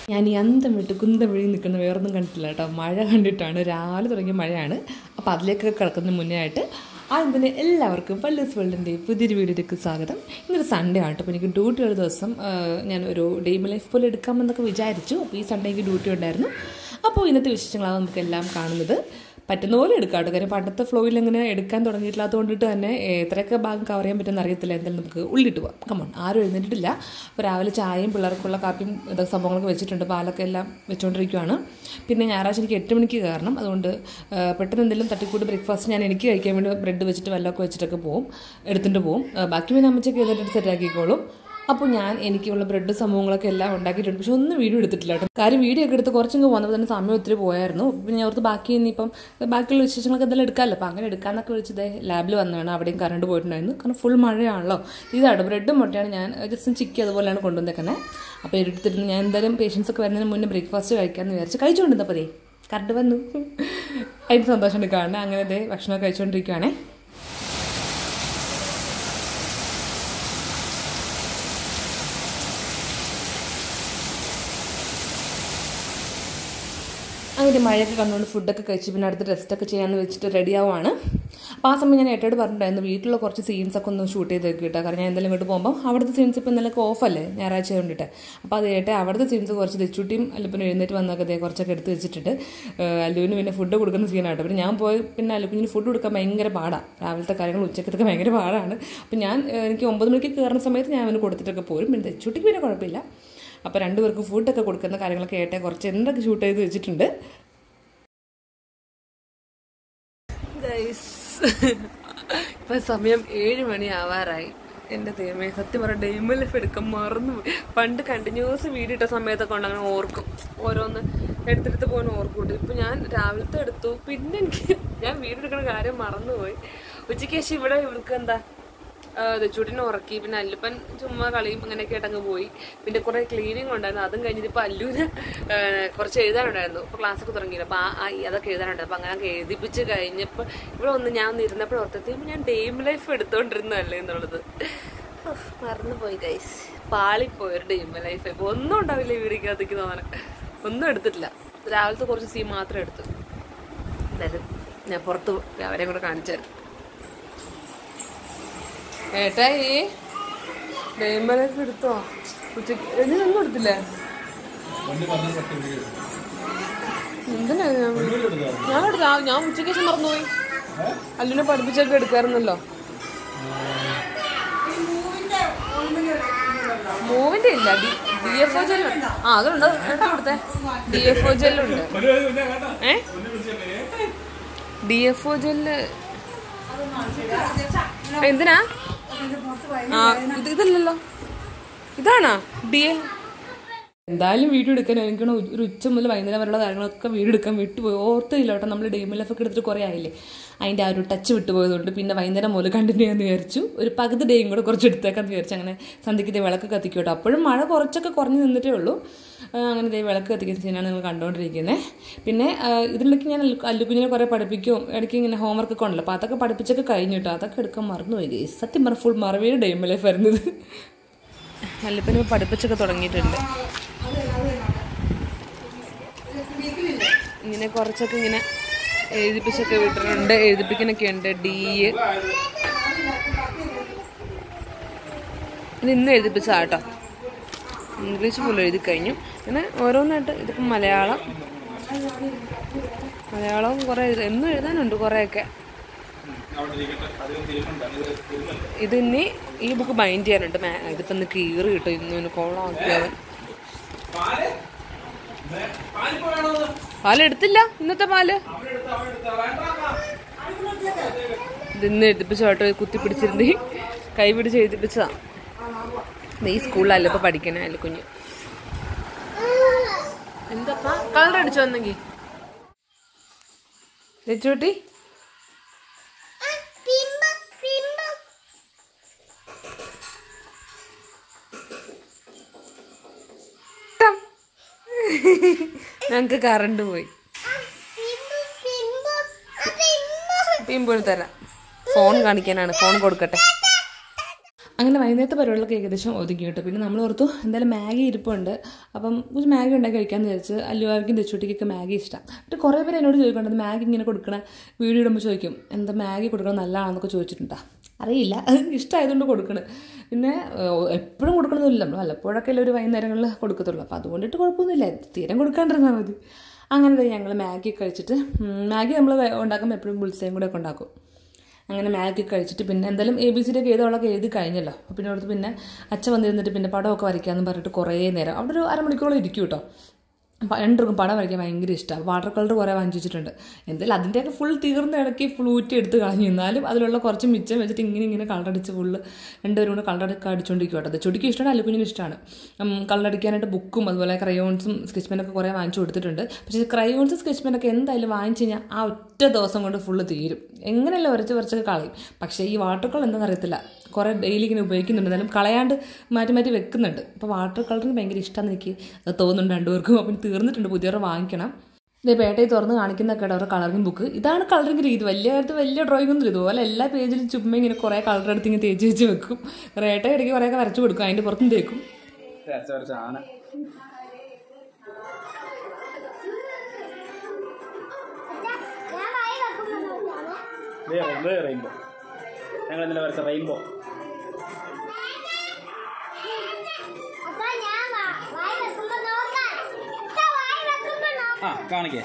ഞാൻ ഈ അന്തം വിട്ട് കുന്തം വഴി നിൽക്കുന്ന വേറൊന്നും കണ്ടിട്ടില്ല കേട്ടോ. മഴ കണ്ടിട്ടാണ്, രാവിലെ തുടങ്ങിയ മഴയാണ്. അപ്പോൾ അതിലേക്കൊക്കെ കിടക്കുന്നതിന് മുന്നേ ആയിട്ട് അതിന് എല്ലാവർക്കും പല്ലൂസ് വേൾഡിൻ്റെ പുതിയൊരു വീഡിയോയിലേക്ക് സ്വാഗതം. ഇന്നൊരു സൺഡേ ആണ് കേട്ടോ. അപ്പോൾ എനിക്ക് ഡ്യൂട്ടി ഉള്ള ദിവസം ഞാൻ ഒരു ഡേ ലൈഫ് പോലെ എടുക്കാമെന്നൊക്കെ വിചാരിച്ചു. അപ്പോൾ ഈ സൺഡേക്ക് ഡ്യൂട്ടി ഉണ്ടായിരുന്നു. അപ്പോൾ ഇന്നത്തെ വിശേഷങ്ങളാണ് നമുക്കെല്ലാം കാണുന്നത്. പറ്റുന്ന പോലെ എടുക്കാം കേട്ടോ. കാര്യം പണ്ടത്തെ ഫ്ലോയിൽ അങ്ങനെ എടുക്കാൻ തുടങ്ങിയിട്ടില്ലാത്തത് കൊണ്ടിട്ട് തന്നെ എത്രയൊക്കെ ഭാഗം കവർ ചെയ്യാൻ പറ്റുമെന്ന് അറിയത്തില്ല. എന്തായാലും നമുക്ക് ഉള്ളിട്ട് പോകാം. കമോൺ, ആരും എഴുന്നേറ്റിട്ടില്ല. അപ്പോൾ രാവിലെ ചായയും പിള്ളേർക്കുള്ള കാപ്പിയും ഇതൊക്കെ സംഭവങ്ങളൊക്കെ വെച്ചിട്ടുണ്ട്. പാലൊക്കെ എല്ലാം വെച്ചുകൊണ്ടിരിക്കുകയാണ്. പിന്നെ ഞായറാഴ്ച എനിക്ക് 8 മണിക്ക് കയറണം. അതുകൊണ്ട് പെട്ടെന്ന് എന്തെങ്കിലും തട്ടിക്കൂട്ട് ബ്രേക്ക്ഫാസ്റ്റ് ഞാൻ എനിക്ക് കഴിക്കാൻ വേണ്ടി ബ്രെഡ് വെച്ചിട്ട് വല്ലതൊക്കെ വെച്ചിട്ടൊക്കെ പോകും, എടുത്തിട്ട് പോകും. ബാക്കി പിന്നെ അമ്മച്ചൊക്കെ എഴുന്നേറ്റ് സെറ്റാക്കിക്കോളും. അപ്പോൾ ഞാൻ എനിക്കുള്ള ബ്രെഡ് സംഭവങ്ങളൊക്കെ എല്ലാം ഉണ്ടാക്കിയിട്ടുണ്ട്. പക്ഷെ ഒന്നും വീഡിയോ എടുത്തിട്ടില്ല കേട്ടോ. കാര്യം വീഡിയോ ഒക്കെ എടുത്ത് കുറച്ചൊക്കെ വന്നപ്പോൾ തന്നെ സമയം ഒത്തിരി പോയായിരുന്നു. പിന്നെ ഞാൻ ഓർത്ത് ബാക്കി ഇനിയിപ്പം ബാക്കിയുള്ള വിശേഷങ്ങളൊക്കെ എന്തെങ്കിലും എടുക്കാമല്ലോ. അപ്പോൾ അങ്ങനെ എടുക്കാമെന്നൊക്കെ വിളിച്ചത് ലാബിൽ വന്നതാണ്. അവിടെയും കറണ്ട് പോയിട്ടുണ്ടായിരുന്നു. കാരണം ഫുൾ മഴയാണല്ലോ. ഇതാണ് ബ്രെഡും മുട്ടയാണ് ഞാൻ ജസ്റ്റ് ചിക്കി അതുപോലെയാണ് കൊണ്ടുവന്നേക്കുന്നത്. അപ്പോൾ എടുത്തിരുന്ന് ഞാൻ എന്തായാലും പേഷ്യൻസൊക്കെ വരുന്നതിന് മുന്നേ ബ്രേക്ക്ഫാസ്റ്റ് കഴിക്കാമെന്ന് വിചാരിച്ച് കഴിച്ചുകൊണ്ടിരുന്നപ്പോൾ കറണ്ട് വന്നു. അതിന് സന്തോഷമുണ്ട് കാണുന്നത്. അങ്ങനെ ഭക്ഷണമൊക്കെ കഴിച്ചുകൊണ്ടിരിക്കുകയാണേ. അങ്ങനെ മഴയൊക്കെ കണ്ടുകൊണ്ട് ഫുഡൊക്കെ കഴിച്ച് പിന്നെ അടുത്ത് റെസ്റ്റൊക്കെ ചെയ്യാമെന്ന് വെച്ചിട്ട് റെഡിയാവുകയാണ്. അപ്പോൾ ആ സമയം ഞാൻ ഏട്ടയോട് പറഞ്ഞിട്ടുണ്ടായിരുന്നു വീട്ടിലുള്ള കുറച്ച് സീൻസൊക്കെ ഒന്ന് ഷൂട്ട് ചെയ്ത് കിട്ടുക. കാരണം ഞാൻ എന്തെങ്കിലും ഇങ്ങോട്ട് പോകുമ്പോൾ അവിടുത്തെ സീൻസ് ഇപ്പോൾ ഇന്നലെ ഓഫല്ലേ ഞായറാഴ്ച കൊണ്ടിട്ട്. അപ്പോൾ അത് ഏട്ടെ അവിടുത്തെ സീൻസ് കുറച്ച് തെച്ചുട്ടിയും അല്ലുപ്പിനും എഴുന്നേറ്റ് വന്നൊക്കെ കുറച്ചൊക്കെ എടുത്ത് വെച്ചിട്ടുണ്ട്. അല്ലുവിന് പിന്നെ ഫുഡ് കൊടുക്കുന്ന സീനാട്ടോ. പിന്നെ ഞാൻ പോയി പിന്നെ അല്ലുപ്പിന് ഫുഡ് കൊടുക്കാൻ ഭയങ്കര പാടാണ്. രാവിലത്തെ കാര്യങ്ങൾ ഉച്ചക്കത്തൊക്കെ ഭയങ്കര പാടാണ്. അപ്പോൾ എനിക്ക് 9 മണിക്ക് കയറുന്ന സമയത്ത് ഞാൻ അവന് കൊടുത്തിട്ടൊക്കെ പോരും. പിന്നെ തെച്ചുട്ടിക്ക് പിന്നെ കുഴപ്പമില്ല. അപ്പോൾ രണ്ടുപേർക്ക് ഫുഡൊക്കെ കൊടുക്കുന്ന കാര്യങ്ങളൊക്കെ ഏട്ടെ കുറച്ച് എന്തൊക്കെ ഷൂട്ട് ചെയ്ത് വെച്ചിട്ടുണ്ട്. ഇപ്പം സമയം 7 മണി ആവാറായി. എൻ്റെ ദൈവമേ, സത്യം പറഞ്ഞ ഡെയിമ ലൈഫ് എടുക്കാൻ മറന്നു. പണ്ട് കണ്ടിന്യൂസ് വീഡിയോ ഇട്ട സമയത്തൊക്കെ ഉണ്ട് അങ്ങനെ ഓർക്കും, ഓരോന്ന് എടുത്തെടുത്ത് പോകാൻ ഓർക്കൂട്ട്. ഇപ്പം ഞാൻ രാവിലത്തെ എടുത്തു. പിന്നെ ഞാൻ വീഡിയോ എടുക്കുന്ന കാര്യം മറന്നുപോയി. ഉച്ചയ്ക്ക് ശേഷം ഇവർക്ക് എന്താ ചുടിനെ ഉറക്കി. പിന്നെ അല്ലുപ്പൻ ചുമ്മാ കളിയും അങ്ങനെയൊക്കെ ആയിട്ട് അങ്ങ് പോയി. പിന്നെ കുറേ ക്ലീനിങ് ഉണ്ടായിരുന്നു. അതും കഴിഞ്ഞിട്ട് ഇപ്പോൾ അല്ലുവിന് കുറച്ച് എഴുതാനുണ്ടായിരുന്നു. ഇപ്പോൾ ക്ലാസ്സൊക്കെ തുടങ്ങിയില്ല. അപ്പോൾ അതൊക്കെ എഴുതാനുണ്ടായിരുന്നു. അപ്പോൾ അങ്ങനെ എഴുതിപ്പിച്ച് കഴിഞ്ഞപ്പോൾ ഇവിടെ ഞാൻ ഇരുന്നപ്പോൾ ഓർത്തപ്പോൾ ഞാൻ ഡെയിം ലൈഫ് എടുത്തുകൊണ്ടിരുന്നതല്ലേ എന്നുള്ളത് മറന്നുപോയി ഗൈസ്. പാളിപ്പോയൊരു ഡെയിം ലൈഫ്. ഇപ്പോൾ ഒന്നും ഉണ്ടാവില്ല വീടിക്കകത്തേക്ക് തോന്നാൻ. ഒന്നും എടുത്തിട്ടില്ല. രാവിലത്തെ കുറച്ച് സീൻ മാത്രം എടുത്തു. എന്തായാലും ഞാൻ പുറത്ത് അവരെയും കൂടെ കാണിച്ചായിരുന്നു. ഏട്ടായി ഡെയിം ലൈഫ് എടുത്തോ? ഉച്ചക്ക് ഇതിനൊന്നും എടുത്തില്ലേ? എന്തിനാ ഞാൻ എടുത്താ? ഞാൻ ഉച്ചയ്ക്ക് ശേഷം മറന്നുപോയി. അല്ലുവിനെ പഠിപ്പിച്ചൊക്കെ എടുക്കാറുന്നല്ലോ. മൂവിന്റെ ഇല്ല, DFO ജെല്ലുണ്ട്. അതുണ്ട്, എടുത്തു കൊടുത്തേ. DFO ജെല്ലുണ്ട്. DFO ജെല്ല് എന്തിനാ? ഇതല്ലല്ലോ, ഇതാണോ എന്തായാലും വീഡിയോ എടുക്കാൻ എനിക്കാണ് ഒരു ഉച്ച മുതൽ വൈകുന്നേരം വരെയുള്ള കാര്യങ്ങളൊക്കെ വീഡിയോ എടുക്കാൻ വിട്ടുപോയി. ഓർത്തില്ല കേട്ടോ. നമ്മൾ ഡെയിം ലൈഫൊക്കെ എടുത്തിട്ട് കുറേ ആയില്ലേ, അതിൻ്റെ ആ ഒരു ടച്ച് വിട്ടുപോയതുകൊണ്ട് പിന്നെ വൈകുന്നേരം മുതൽ കണ്ടിന്യൂ ചെയ്യാമെന്ന് വിചാരിച്ചു. ഒരു പകുതി ഡേയും കൂടെ കുറച്ച് എടുത്തേക്കാന്ന് വിചാരിച്ചു. അങ്ങനെ സന്ധ്യയ്ക്ക് വിളക്ക് കത്തിക്കും കേട്ടോ. അപ്പോഴും മഴ കുറച്ചൊക്കെ കുറഞ്ഞ് നിന്നിട്ടേ ഉള്ളൂ. അങ്ങനെ വിളക്ക് കത്തിക്കുന്ന സീനാണ് നിങ്ങൾ കണ്ടുകൊണ്ടിരിക്കുന്നത്. പിന്നെ ഇതിലൊക്കെ ഞാൻ അല്ലുക്കുഞ്ഞിനെ കുറേ പഠിപ്പിക്കും. ഇടയ്ക്ക് ഇങ്ങനെ ഹോംവർക്കൊക്കെ ഉണ്ടല്ലോ. അപ്പോൾ അതൊക്കെ പഠിപ്പിച്ചൊക്കെ കഴിഞ്ഞു കേട്ടോ. അതൊക്കെ എടുക്കാൻ മറന്നുപോയി. സത്യം പറഞ്ഞ ഫുൾ മറവിയുടെ ഡെയിം ലൈഫ് വരുന്നത്. അല്ലുപ്പനെ പഠിപ്പിച്ചൊക്കെ തുടങ്ങിയിട്ടുണ്ട്. ഇങ്ങനെ കുറച്ചൊക്കെ ഇങ്ങനെ എഴുതിപ്പിച്ചൊക്കെ വിട്ടിട്ടുണ്ട്. എഴുതിപ്പിക്കാനൊക്കെ ഉണ്ട്. ഇന്ന് എഴുതിപ്പിച്ചാട്ടോ. ഇംഗ്ലീഷ് പോലും എഴുതി കഴിഞ്ഞു. അങ്ങനെ ഓരോന്നായിട്ട്. ഇതിപ്പം മലയാളവും കുറേ എന്നും എഴുതാനുണ്ട് കുറേയൊക്കെ. ഇതിനി ഈ ബുക്ക് ബൈൻഡ് ചെയ്യാനുണ്ട്. ഇതിപ്പോൾ ഇന്ന് കീറി കിട്ടും. ഇന്ന് കോളാക്കിയവൻ പാലെടുത്തില്ല. ഇന്നത്തെ പാല് ഇതിന്ന് എഴുതിപ്പിച്ചോട്ടോ. കുത്തിപ്പിടിച്ചിരുന്ന് കൈ പിടിച്ച് എഴുതിപ്പിച്ചതാ. ഈ സ്കൂളിലല്ല ഇപ്പൊ പഠിക്കണേ അല്ലുക്കുഞ്ഞ്. എന്താ കളർ അടിച്ചു വന്നെങ്കിൽ ലച്ചൂട്ടി? ഞങ്ങക്ക് കറണ്ട് പോയി. പിമ്പോൾ തരാം. ഫോൺ കാണിക്കാനാണ്. ഫോൺ കൊടുക്കട്ടെ. അങ്ങനെ വൈകുന്നേരത്തെ പരിപാടികളൊക്കെ ഏകദേശം ഒതുക്കി കിട്ടും. പിന്നെ നമ്മൾ ഓർത്തു എന്തായാലും മാഗി ഇരിപ്പുണ്ട്, അപ്പം കുറച്ച് മാഗി ഉണ്ടാക്കി കഴിക്കാമെന്ന് വിചാരിച്ച്. അല്ലുവാക്കും തെച്ചുട്ടിക്കൊക്കെ മാഗി ഇഷ്ടം. എന്നിട്ട് കുറേ പേര് എന്നോട് ചോദിക്കേണ്ടത് മാഗി ഇങ്ങനെ കൊടുക്കണ വീഡിയോ ഇടുമ്പോൾ ചോദിക്കും എന്താ മാഗി കൊടുക്കണം നല്ലതാണെന്നൊക്കെ ചോദിച്ചിട്ടുണ്ടോ. അറിയില്ല, അത് ഇഷ്ടമായതുകൊണ്ട് കൊടുക്കണം. പിന്നെ എപ്പോഴും കൊടുക്കണമെന്നില്ല, നമ്മൾ വല്ലപ്പോഴൊക്കെ ഒരു വൈകുന്നേരങ്ങളിൽ കൊടുക്കത്തുള്ളൂ. അപ്പോൾ അതുകൊണ്ടിട്ട് കുഴപ്പമൊന്നുമില്ല, സ്ഥിരം കൊടുക്കാണ്ടിരുന്നാൽ മതി. അങ്ങനെ ഞങ്ങൾ മാഗി കഴിച്ചിട്ട്, മാഗി നമ്മൾ ഉണ്ടാക്കുമ്പോൾ എപ്പോഴും ബുൾസയും കൂടെ ഒക്കെ ഉണ്ടാക്കും. അങ്ങനെ മാഗി കഴിച്ചിട്ട് പിന്നെ എന്തായാലും ABCD ഒക്കെ എഴുതാനുള്ളതൊക്കെ എഴുതി കഴിഞ്ഞല്ലോ. അപ്പോൾ പിന്നെ അവിടുത്തെ പിന്നെ അച്ഛൻ വന്നിരുന്നിട്ട് പിന്നെ പടമൊക്കെ വരയ്ക്കാമെന്ന് പറഞ്ഞിട്ട് കുറേ നേരം അവിടെ ഒരു അരമണിക്കൂറോളം ഇരിക്കും കേട്ടോ. രണ്ടുപേർക്കും പടം വരയ്ക്കാൻ ഭയങ്കര ഇഷ്ടമാണ്. വാട്ടർ കളർ കുറേ വാങ്ങിച്ചിട്ടുണ്ട്. എന്തായാലും അതിൻ്റെയൊക്കെ ഫുൾ തീർന്ന ഇടയ്ക്ക് ഫ്ലൂറ്റി എടുത്ത് കളഞ്ഞു. എന്നാലും അതിലുള്ള കുറച്ച് മിച്ചം വെച്ചിട്ട് ഇങ്ങനെ കളറടിച്ച് ഫുള്ള് രണ്ടുപേരും കൂടെ കളറൊക്കെ അടിച്ചുകൊണ്ടിരിക്കും കേട്ടോ. ചുടിക്ക് ഇഷ്ടമാണ്, അല്ലുക്കുഞ്ഞിന് ഇഷ്ടമാണ്. കളറടിക്കാനായിട്ട് ബുക്കും അതുപോലെ ക്രയോൺസും സ്കെച്ച് പെനൊക്കെ കുറേ വാങ്ങിച്ചു കൊടുത്തിട്ടുണ്ട്. പക്ഷേ ക്രയോൺസും സ്കെച്ച് പെനൊക്കെ എന്തായാലും വാങ്ങിച്ച് കഴിഞ്ഞാൽ ആ ഒറ്റ ദിവസം കൊണ്ട് ഫുള്ള് തീരും. എങ്ങനെയല്ല വരച്ചൊക്കെ കളയും. പക്ഷേ ഈ വാട്ടർ കളർ എന്താണെന്ന് അറിയത്തില്ല, കുറേ ഡെയിലി ഇങ്ങനെ ഉപയോഗിക്കുന്നുണ്ട്, എന്നാലും കളയാണ്ട് മാറ്റി വെക്കുന്നുണ്ട്. അപ്പോൾ വാട്ടർ കളറിന് ഭയങ്കര ഇഷ്ടമാണെന്ന് എനിക്ക് തോന്നുന്നുണ്ട് രണ്ടുപേർക്കും. അപ്പം തീർന്നിട്ടുണ്ട്, പുതിയൊരു വാങ്ങിക്കണം. ഇതേ പേട്ടയിൽ തുറന്ന് കാണിക്കുന്നൊക്കെ അവരുടെ കളറിങ് ബുക്ക്. ഇതാണ് കളറിങ് രീതി. വലിയ കാര്യത്തിൽ വലിയ ഡ്രോയിങ് ഒന്നും ഇതുപോലെ എല്ലാ പേജിലും ചുമ്മാ ഇങ്ങനെ കുറേ കളർ എടുത്ത് ഇങ്ങനെ തേച്ച് വെക്കും. റേട്ട ഇടയ്ക്ക് കുറേയൊക്കെ വരച്ചു കൊടുക്കും, അതിൻ്റെ പുറത്തും തേക്കും. റെയിൻബോ ഞങ്ങൾ ഇന്നലെ വരച്ച റെയിൻബോ. ആ കാണിക്കേ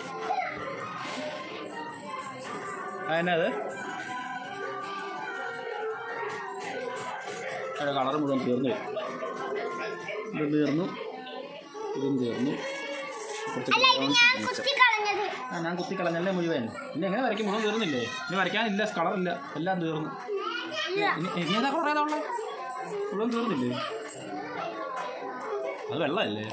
അതിനത് കളർ മുഴുവൻ തീർന്നു. ഇത് തീർന്നു, ഇതും തീർന്നു. ഞാൻ കുത്തി കളഞ്ഞല്ലേ മുഴുവൻ. ഇനി എങ്ങനെ വരയ്ക്കും? മുഴുവൻ തീർന്നില്ലേ? ഇനി വരയ്ക്കാനില്ല, കളറില്ല, എല്ലാം തീർന്നു. ഇനി ഏതാ കളർ? ഏതാ ഉള്ളത്? മുഴുവൻ തീർന്നില്ലേ? അത് വെള്ളമല്ലേ?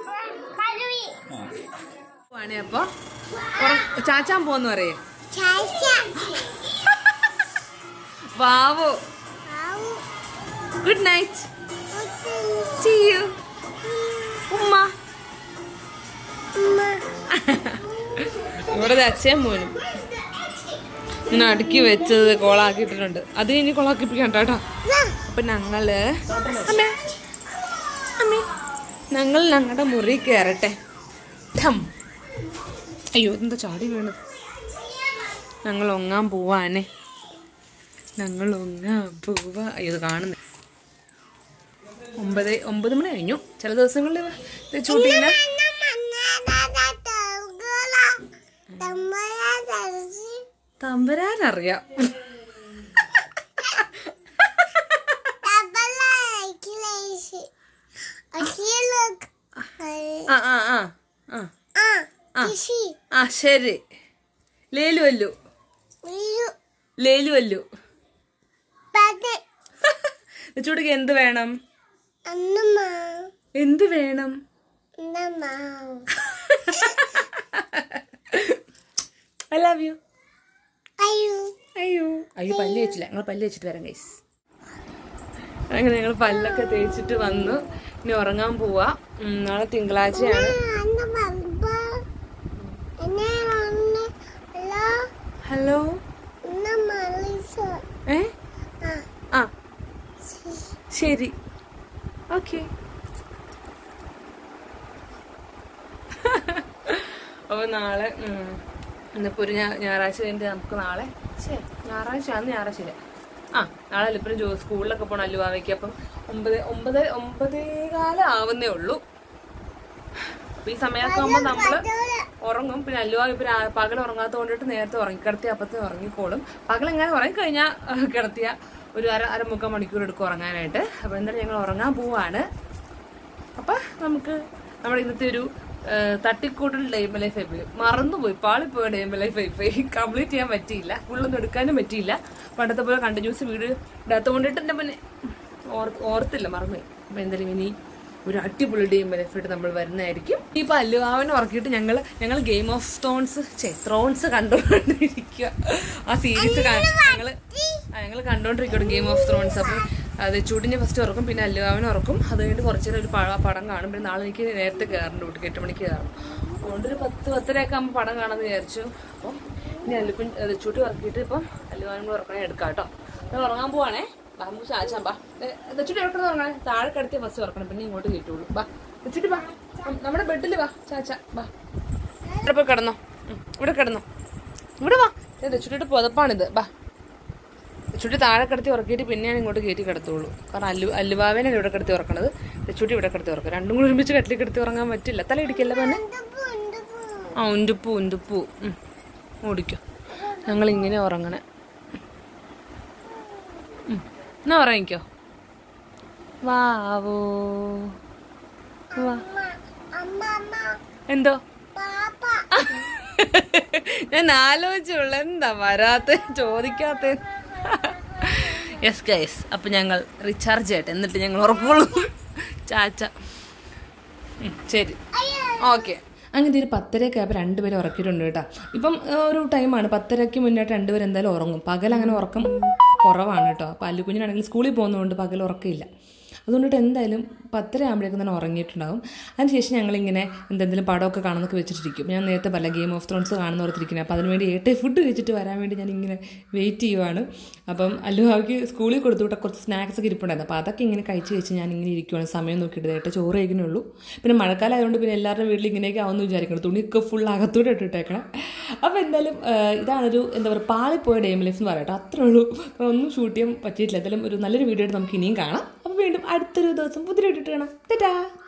അപ്പൊ ചാച്ചാൻ പോന്ന് പറയേ. വാവോ, ഗുഡ് നൈറ്റ്, സീ യു ഉമ്മ. ഇവിടെ അച്ഛൻ മോനും ഇങ്ങനെ അടുക്കി വെച്ചത് കോളാക്കിയിട്ടുണ്ട്. അത് ഇനി കോളാക്കിപ്പിക്കണ്ട കേട്ടോ. അപ്പൊ ഞങ്ങള് ഞങ്ങളുടെ മുറി കയറട്ടെ. അയ്യോ എന്താ ചാടി വീണത്. ഞങ്ങൾ ഒങ്ങാൻ പോവാനേ, ഞങ്ങൾ ഒങ്ങാൻ പോവാ. അയ്യോ ഇത് കാണുന്നേ 9 മണി കഴിഞ്ഞു. ചില ദിവസങ്ങളിൽ ചൂട്ടിയില്ല. തമ്പരാനറിയാം. ആ ശരി. ലേലുവല്ലു ലേലുവല്ലു. ചൂടിക്ക് എന്ത് വേണം? എന്ത് വേണം? I love you. അയ്യോ പല്ല് വെച്ചില്ല. ഞങ്ങൾ പല്ല് വെച്ചിട്ട് വരാം ഗൈസ്. അങ്ങനെ ഞങ്ങൾ പല്ലൊക്കെ തേച്ചിട്ട് വന്നു. ഇനി ഉറങ്ങാൻ പോവാ. നാളെ തിങ്കളാഴ്ചയാണ്. ഹലോ ആ ശരി ഓക്കെ. അപ്പോൾ നാളെ ഇന്നിപ്പോൾ ഒരു ഞായറാഴ്ച കഴിഞ്ഞിട്ട് നമുക്ക് നാളെ ഞായറാഴ്ച നാളെ അല്ലിപ്പം സ്കൂളിലൊക്കെ പോകണം അല്ലുവാവയ്ക്ക്. അപ്പം 9:15 ആവുന്നേ ഉള്ളൂ. അപ്പം ഈ സമയമൊക്കെ ആകുമ്പോൾ നമ്മൾ ഉറങ്ങും. പിന്നെ അല്ലുവാവ് ഇപ്പം പകൽ ഉറങ്ങാത്ത കൊണ്ടിട്ട് നേരത്തെ ഉറങ്ങിക്കിടത്തി അപ്പത്തിന് ഉറങ്ങിക്കോളും. പകലെങ്ങനെ ഉറങ്ങിക്കഴിഞ്ഞാൽ കിടത്തിയ ഒരു അരമുക്കാൽ മണിക്കൂർ എടുക്കും ഉറങ്ങാനായിട്ട്. അപ്പോൾ എന്തായാലും ഞങ്ങൾ ഉറങ്ങാൻ പോവാണ്. അപ്പം നമുക്ക് നമ്മുടെ ഇന്നത്തെ ഒരു തട്ടിക്കൂട്ടൽ ഡെയിം ലൈഫ് ആയി മറന്നുപോയി, പാളിപ്പോയ ഡെയിം ലൈഫ് ആയിപ്പോയി. കംപ്ലീറ്റ് ചെയ്യാൻ പറ്റിയില്ല, ഫുള്ളൊന്നും എടുക്കാനും പറ്റിയില്ല. പണ്ടത്തെ പോലെ കണ്ടിന്യൂസ് വീഡിയോ ഇടാത്ത കൊണ്ടിട്ട് എൻ്റെ പിന്നെ ഓർത്തില്ല, മറന്നുപോയി. അപ്പം എന്തായാലും ഇനി ഒരു അടിപൊളി ഡെയിം ലൈഫായിട്ട് നമ്മൾ വരുന്നതായിരിക്കും. ഇപ്പം അല്ലുവാവിനെ ഉറക്കിയിട്ട് ഞങ്ങൾ ഗെയിം ഓഫ് ത്രോൺസ് കണ്ടുകൊണ്ടിരിക്കുക. ആ സീരീസ് ഞങ്ങൾ കണ്ടുകൊണ്ടിരിക്കുകയാണ് ഗെയിം ഓഫ് ത്രോൺസ്. അപ്പം അത് ചൂടിനെ ഫസ്റ്റ് ഉറക്കും, പിന്നെ അല്ലുവാവിനെ ഉറക്കും. അത് കഴിഞ്ഞിട്ട് കുറച്ച് നേരം ഒരു പടം കാണും. പിന്നെ നാളെ എനിക്ക് നേരത്തെ കയറണം, ഡ്യൂട്ടിക്ക് 8 മണിക്ക് കയറണം. അതുകൊണ്ട് ഒരു 10-10:30 ആകുമ്പോൾ പടം കാണാമെന്ന് വിചാരിച്ചു. അപ്പം ഇനി ചൂട്ടി ഉറക്കിയിട്ട് ഇപ്പം അല്ലുവാനും കൂടെ ഉറക്കണേ എടുക്കാം കേട്ടോ. അത് ഉറങ്ങാൻ പോവാണേ. ചാച്ചാ ബാ തെച്ചുട്ടി ഉറക്കണം ഉറങ്ങണേ. താഴെ കിടത്തിയ ബസ് ഉറക്കണം, പിന്നെ ഇങ്ങോട്ട് കയറ്റുള്ളൂ. ബാ തെച്ചുട്ടി ബാ, നമ്മുടെ ബെഡിൽ വാ ചാച്ച. ബാ ഇവിടെ പോയി കിടന്നോ, ഇവിടെ കിടന്നോ, ഇവിടെ വാ. തെച്ചുട്ടിയുടെ പുതപ്പാണിത്. ബാ തെച്ചുട്ടി താഴെ കിടത്തി ഉറക്കിയിട്ട് പിന്നെയാണ് ഇങ്ങോട്ട് കയറ്റി കിടത്തുള്ളൂ. കാരണം അല്ലുവാവേനാണ് ഇവിടെ കിടത്തി ഉറക്കണത്, തെച്ചുട്ടി ഇവിടെ കിടത്തി ഉറക്കും. രണ്ടും കൂടി ഒരുമിച്ച് കട്ടിൽ കിടത്തി ഉറങ്ങാൻ പറ്റില്ല. തല ഇടിക്കല്ല പിന്നെ. ആ ഉന്തുപ്പൂ ഓടിക്കോ. ഞങ്ങളിങ്ങനെ ഉറങ്ങണേ. എന്നാ ഉറങ്ങിക്കോ. വാവോ വാ. എന്തോ ഞാൻ ആലോചിച്ചുള്ള എന്താ വരാത്ത ചോദിക്കാത്ത. യെസ് ഗൈസ്, അപ്പം ഞങ്ങൾ റീചാർജ് ചെയ്യട്ടെ, എന്നിട്ട് ഞങ്ങൾ ഉറപ്പുള്ളൂ ചാച്ച. ശരി ഓക്കെ. അങ്ങനത്തെ ഒരു 10:30 ആയപ്പോൾ രണ്ടുപേരും ഉറക്കിയിട്ടുണ്ട് കേട്ടോ. ഇപ്പം ഒരു ടൈമാണ് 10:30 മുന്നായിട്ട് രണ്ടുപേരും എന്തായാലും ഉറങ്ങും. പകൽ അങ്ങനെ ഉറക്കം കുറവാണ് കേട്ടോ. അപ്പോൾ അല്ലുകുഞ്ഞിനാണെങ്കിൽ സ്കൂളിൽ പോകുന്നതുകൊണ്ട് പകൽ ഉറക്കമില്ല. അതുകൊണ്ടിട്ട് എന്തായാലും 10:30 ആകുമ്പോഴേക്കും തന്നെ ഉറങ്ങിയിട്ടുണ്ടാകും. അതിനുശേഷം ഞങ്ങളിങ്ങനെ എന്തെങ്കിലും പടമൊക്കെ കാണുന്നൊക്കെ വെച്ചിട്ടിരിക്കും. ഞാൻ നേരത്തെ പല ഗെയിം ഓഫ് ത്രോൺസ് കാണുന്ന ഓർത്തിരിക്കുന്നത്. അപ്പോൾ അതിനുവേണ്ടി ഫുഡ് കഴിച്ചിട്ട് വരാൻ വേണ്ടി ഞാനിങ്ങനെ വെയിറ്റ് ചെയ്യുവാണ്. അപ്പം അല്ലുവാക്ക് സ്കൂളിൽ കൊടുത്തു വിട്ട കുറച്ച് സ്നാക്സ് ഒക്കെ ഇരിപ്പുണ്ടായിരുന്നു. അപ്പോൾ അതൊക്കെ ഇങ്ങനെ കഴിച്ച് ഞാനിങ്ങനെ ഇരിക്കുവാണ്. സമയം നോക്കിയിട്ട് ചോറ് കഴിക്കുന്നുള്ളൂ. പിന്നെ മഴക്കാലം ആയതുകൊണ്ട് പിന്നെ എല്ലാവരുടെ വീട്ടിൽ ഇങ്ങനെയൊക്കെ ആവുമെന്ന് വിചാരിക്കണം. തുണിയൊക്കെ ഫുൾ അകത്തൂടെ ഇട്ടിട്ടേക്കണം. അപ്പോൾ എന്തായാലും ഇതാണൊരു എന്താ പറയുക പാളിപ്പോയ ഡേ ലൈഫ് എന്ന് പറയട്ടോ. അത്രേ ഉള്ളൂ. ഒന്നും ഷൂട്ട് ചെയ്യാൻ പറ്റിയിട്ടില്ല. എന്തായാലും ഒരു നല്ലൊരു വീഡിയോ ആയിട്ട് നമുക്ക് ഇനിയും കാണാം. അപ്പോൾ വീണ്ടും അടുത്തൊരു ദിവസം പുതിയ വീഡിയോ ഇട്ട് കാണാം. ടാറ്റാ.